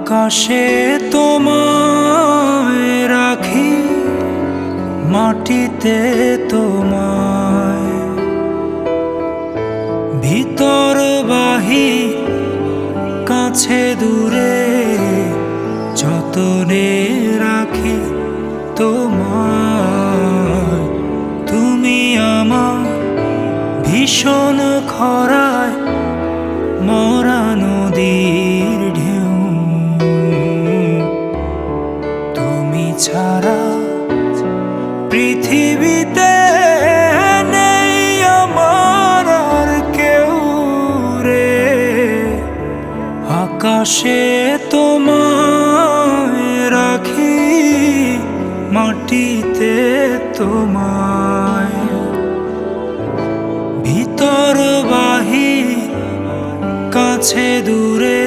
আকাশে তোমায় রাখি, মাটিতে তোমায়, ভিতর বাহি কাছে দূরে যতনে রাখি তোমায়। তুমি আমার ভীষণ খরায় মরা নদীর ঢেউ, তুমি ছাড়া পৃথিবীতে নেই আমার আর কেউ রে। আকাশে তোমায় রাখি, মাটিতে তোমায়, ভিতর বাহি কাছে দূরে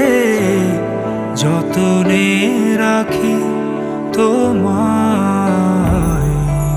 যতনে রাখি তোমায়।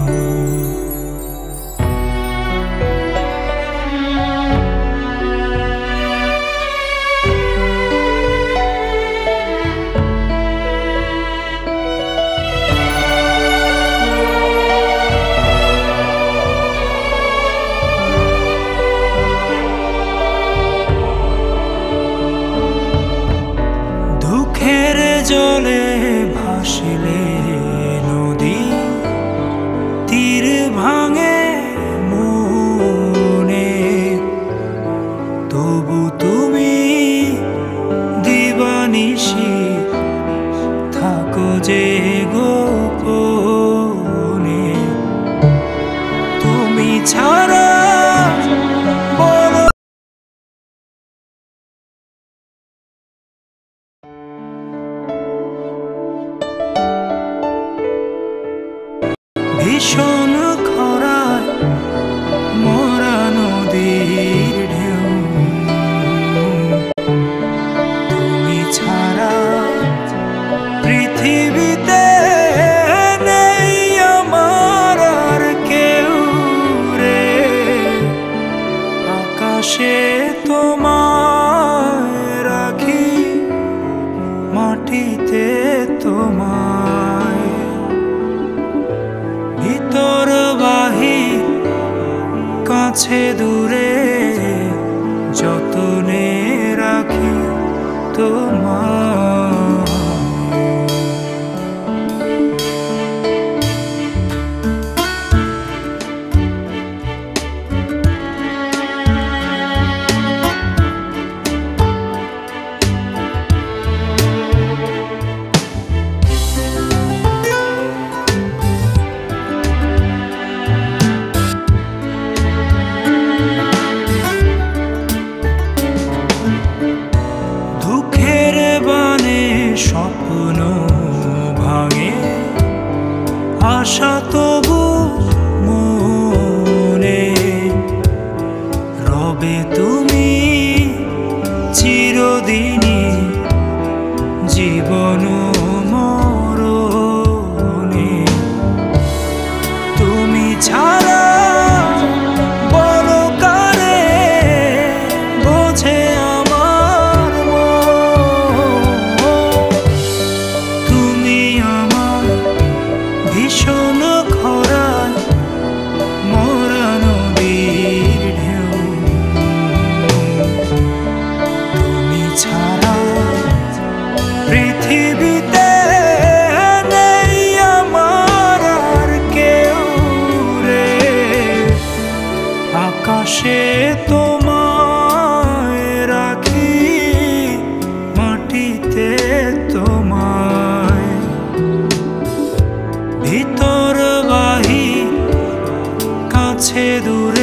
দুঃখের জলে ভাসিলে নদী, তীর ভাঙে মনে, তবু তুমি দিবানিশি থাকো যে গোপনে। তুমি ছাড়া ভীষণ খরায় মরা নদীর ঢেউ, তুমি ছাড়া পৃথিবীতে নেই আমার আর কেউ রে। আকাশে তোমায় রাখি, মাটিতে তোমায়, ভিতর বাহি কাছে দূরে যতনে রাখি তোমায়। স্বপ্ন ভাঙে আশা তবু মনে, রবে তুমি চিরদিনই জীবন মরণে। তুমি ছাড়া বলো কারে বোঝে আমার মন, ভীষণ খরায় মরা নদীর ঢেউ, তুমি ছাড়া পৃথিবীতে নেই আমার আর কেউ রে। আকাশে তোমায় রাখি, মাটিতে তোমায়, ভিতর বাহি কাছে দূরে